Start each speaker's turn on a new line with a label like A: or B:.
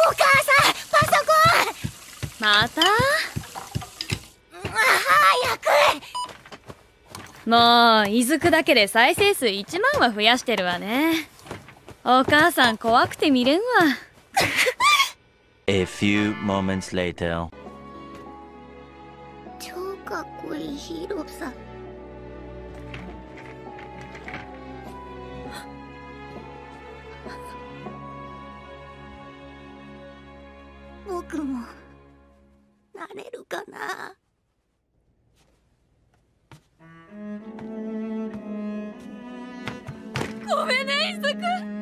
A: お母さん、パソコン。
B: また？
A: 早く。
B: もう、いずくだけで再生数1万は増やしてるわね。お母さん怖くて見れんわ。
C: A few moments later.
A: 超かっこいいヒーローさん。僕もなれるかな。
B: ごめんね、いずく。